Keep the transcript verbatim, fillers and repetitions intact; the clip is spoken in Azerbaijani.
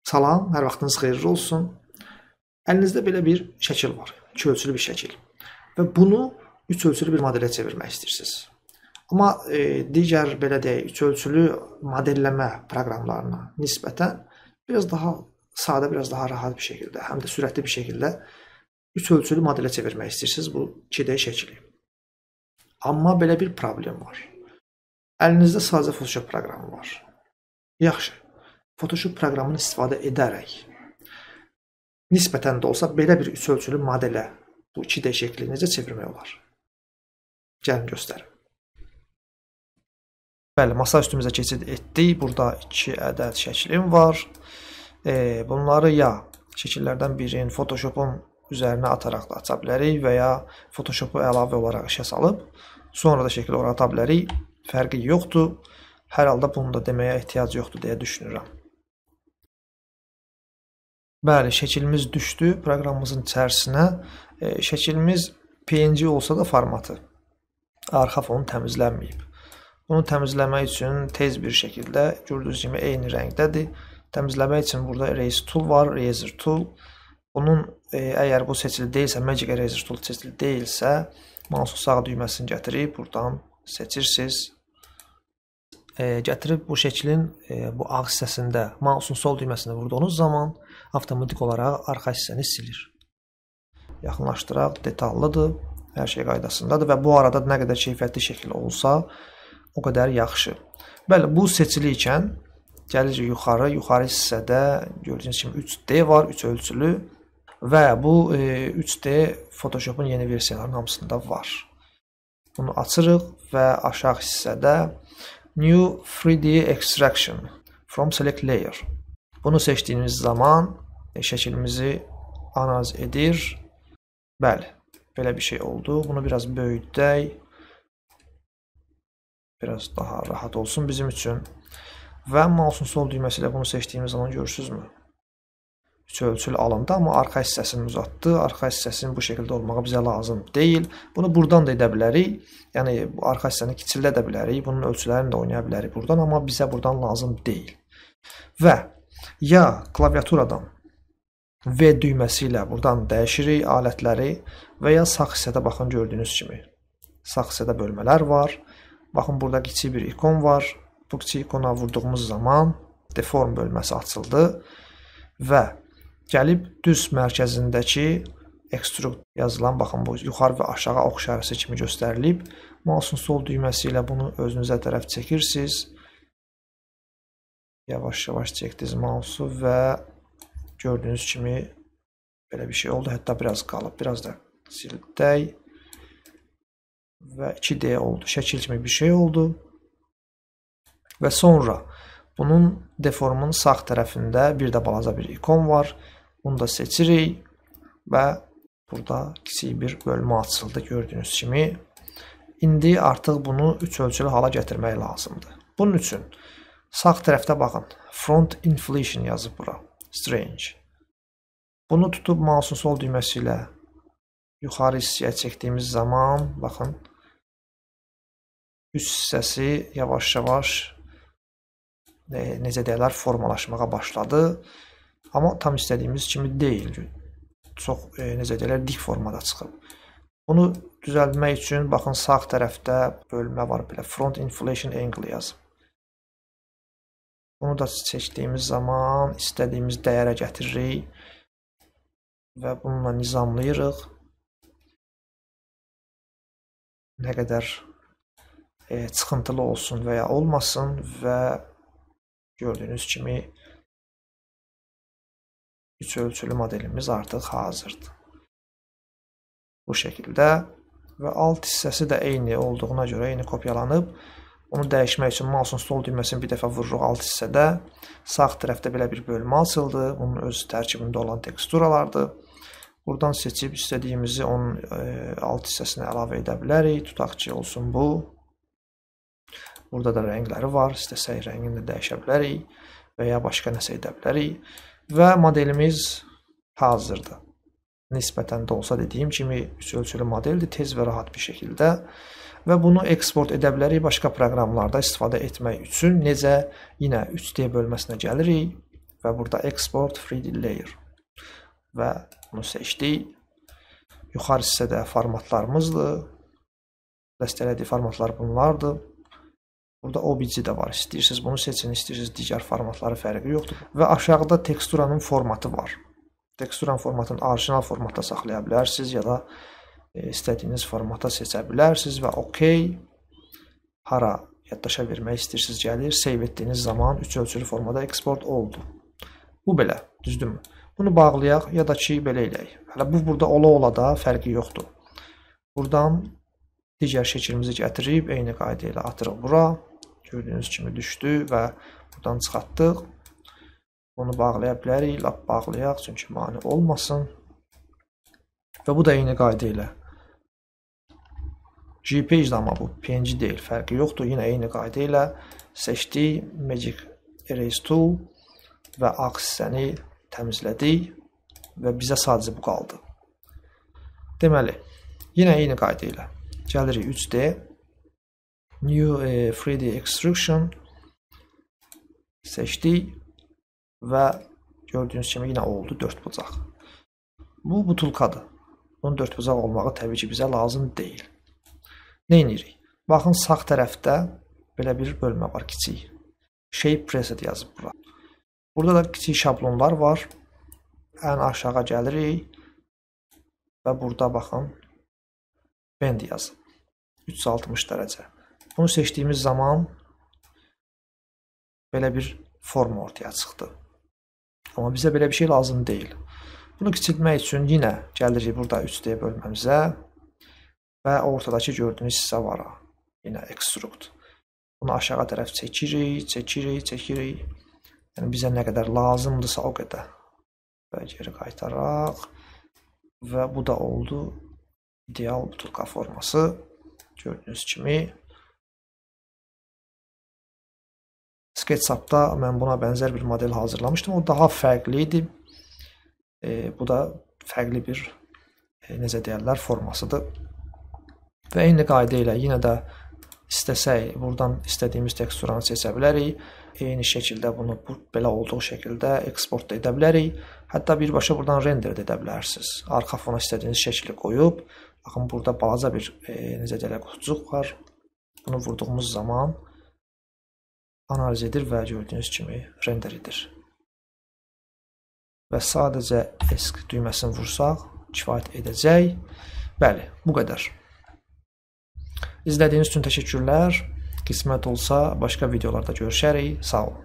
Salam, hər vaxtınız xeyirli olsun. Əlinizdə belə bir şəkil var, iki ölçülü bir şəkil və bunu üç ölçülü bir modelə çevirmək istəyirsiniz. Amma e, digər belə deyək, üç ölçülü modelləmə proqramlarına nisbətən biraz daha sadə, biraz daha rahat bir şəkildə, həm də sürətli bir şəkildə üç ölçülü modelə çevirmək istəyirsiniz bu iki D şəkili. Amma belə bir problem var. Əlinizdə sadəcə Photoshop proqramı var. Yaxşı. Photoshop proqramını istifadə edərək nisbətən də olsa belə bir üç ölçülü modelə bu iki D şəkli necə çevirmək olar? Gəlin göstərim. Bəli, masa üstümüzə keçid etdik. Burada iki ədəd şəklim var. E, bunları ya şəkillərdən birini Photoshopun üzərinə ataraq da aça bilərik və ya Photoshopu əlavə olaraq işə salıb sonra da şəkli ora ata bilərik. Fərqi yoxdur. Hər halda bunu da deməyə ehtiyac yoxdur deyə düşünürəm. Bəli, şəkilimiz düşdü proqramımızın içərisinə. E, şəkilimiz P N G olsa da formatı arxa fonu təmizlənməyib. Bunu təmizləmək üçün tez bir şəkildə gördüyünüz kimi eyni rəngdədir. Təmizləmək üçün burada Erase Tool var, Eraser Tool. Bunun e, əgər bu seçili deyilsə, Magic Eraser Tool seçili deyilsə, mouse'un sağ düyməsini gətirib buradan seçirsiniz. E, gətirib bu şəklin e, bu ağ hissəsində mouse'un sol düyməsini vurduğunuz zaman avtomatik olaraq arxa hissəni silir. Yaxınlaşdıraq, detallıdır, hər şey qaydasındadır və bu arada nə qədər keyfiyyətli şəkil olsa, o qədər yaxşı. Bəli, bu seçili ikən gəlirik yuxarı, yuxarı hissədə gördüyünüz kimi üç D var, üç ölçülü və bu e, üç D Photoshop'un yeni versiyalarının hamısında var. Bunu açırıq və aşağı hissədə New three D Extraction from Select Layer. Bunu seçdiyimiz zaman e, şəkilimizi analiz edir. Bəli, belə bir şey oldu. Bunu biraz böyüdək. Biraz daha rahat olsun bizim üçün. Və mouse'un sol düyməsi ilə bunu seçdiyimiz zaman görürsünüzmü? Üç ölçülü alındı, amma arxa hissəsini uzatdı. Arxa hissəsinin bu şəkildə olmağı bizə lazım deyil. Bunu buradan da edə bilərik. Yəni, bu arxa hissəni kiçildə də bilərik. Bunun ölçülərini də oynaya bilərik buradan, amma bizə buradan lazım deyil. Və ya klaviaturadan V düyməsi ilə buradan dəyişirik alətləri və ya sağ hissədə baxın gördüyünüz kimi. Sağ hissədə bölmələr var. Baxın, burada kiçik bir ikon var. Bu kiçik ikona vurduğumuz zaman deform bölməsi açıldı və gəlib düz mərkəzindəki extrude yazılan, baxın, bu yuxarı və aşağı ox işarəsi kimi göstərilib. Mouse'un sol düyməsi ilə bunu özünüzə tərəf çəkirsiniz. Yavaş-yavaş çəkdiniz mouse'u və gördüyünüz kimi belə bir şey oldu. Hətta biraz qalıb, biraz da sildək və iki D oldu. Şəkil kimi bir şey oldu. Və sonra bunun deformun sağ tərəfində bir də balaca bir ikon var. Bunu da seçirik və burada kiçik bir bölmə açıldı gördüyünüz kimi. İndi artıq bunu üç ölçülü hala gətirmək lazımdır. Bunun üçün sağ tərəfdə baxın, Front Inflation yazıb bura, Strange. Bunu tutub mouse'un sol düyməsi ilə yuxarı hissəyə çəkdiyimiz zaman, baxın, üst hissəsi yavaş-yavaş e, necə deyirlər, formalaşmağa başladı. Amma tam istədiyimiz kimi deyil. Çox, e, necə deyirlər, dik formada çıxıb. Bunu düzəltmək üçün, baxın, sağ tərəfdə bölmə var, belə Front Inflation Angle yazıb. Bunu da seçdiyimiz zaman istədiyimiz dəyərə gətiririk və bununla nizamlayırıq. Nə qədər e, çıxıntılı olsun və ya olmasın və gördüyünüz kimi üç ölçülü modelimiz artıq hazırdır. Bu şəkildə və alt hissəsi də eyni olduğuna görə, eyni kopyalanıb. Onu dəyişmək üçün mouse'un sol düyməsini bir dəfə vururuq alt hissədə. Sağ tərəfdə belə bir bölmə açıldı. Bunun öz tərkibində olan teksturalardır. Buradan seçib istədiyimizi onun e, alt hissəsinə əlavə edə bilərik. Tutaq ki, olsun bu. Burada da rəngləri var. İstəsək rəngini də dəyişə bilərik və ya başqa nəsə edə bilərik. Və modelimiz hazırdır. Nisbətən də olsa dediyim kimi üç ölçülü modeldir, tez və rahat bir şəkildə. Və bunu eksport edə bilərik başqa proqramlarda istifadə etmək üçün. Necə? Yenə üç D bölməsinə gəlirik və burada Export üç D Layer və bunu seçdik. Yuxarı hissədə formatlarımızdır. Dəstəklədiyi formatlar bunlardır. Burada O B J də var. İstəyirsiniz bunu seçin, istəyirsiniz digər formatları fərqi yoxdur. Və aşağıda teksturanın formatı var. Teksturanın formatını orijinal formatda saxlaya bilərsiniz ya da istədiyiniz formata seçə bilərsiniz və OK. Hara yaddaşa vermək istəyirsiniz gəlir. Save etdiyiniz zaman üç ölçülü formada export oldu. Bu belə, düzdürmü? Bunu bağlayaq ya da ki, belə eləyək. Hələ bu burada ola-ola da fərqi yoxdur. Buradan digər şəkilimizi gətirib, eyni qayda ilə atırıq bura. Gördüyünüz kimi düşdü və buradan çıxartdıq. Bunu bağlaya bilərik, lap bağlayaq, çünki mane olmasın. Və bu da eyni qayda ilə. J P G-də amma bu P N G deyil, fərqi yoxdur. Yenə eyni qayda ilə seçdik, Magic Erase Tool və ağ hissəni təmizlədik və bizə sadəcə bu qaldı. Deməli, yenə eyni qayda ilə gəlirik üç D, New e, üç D Extrusion seçdik və gördüyünüz kimi yenə oldu dörd bucaq. Bu butulkadır. Bunun dörd bucaq olmağı təbii ki, bizə lazım deyil. Nə edirik? Baxın, sağ tərəfdə belə bir bölmə var, kiçik. Shape Preset yazıb bura. Burada da kiçik şablonlar var. Ən aşağı gəlirik və burada baxın, Bend yazıb. üç yüz altmış dərəcə. Bunu seçdiyimiz zaman belə bir forma ortaya çıxdı. Amma bizə belə bir şey lazım deyil. Bunu kiçiltmək üçün yenə gəlirik burada üç D bölməmizə və ortadakı gördüyünüz hissə var. Yenə Extrude. Bunu aşağı tərəf çəkirik, çəkirik, çəkirik. Yəni bizə nə qədər lazımdırsa o qədər. Və geri qaytaraq. Və bu da oldu ideal butulka forması. Gördüyünüz kimi. SketchUp-da mən buna bənzər bir model hazırlamışdım. O daha fərqli idi. E, bu da fərqli bir e, necə deyərlər formasıdır. Və eyni qayda ilə yenə də istəsək buradan istədiyimiz teksturanı seçə bilərik. Eyni şəkildə bunu bu, belə olduğu şəkildə eksport da edə bilərik. Hətta birbaşa buradan render edə bilərsiniz. Arxa fona istədiyiniz şəkli qoyub, baxın burada balaca bir e, necə deyərlər qutucuq var. Bunu vurduğumuz zaman analiz edir və gördüyünüz kimi render edir. Və sadəcə Esc düyməsini vursaq kifayət edəcək. Bəli, bu qədər. İzlədiyiniz üçün təşəkkürlər. Qismət olsa başqa videolarda görüşərik. Sağ olun.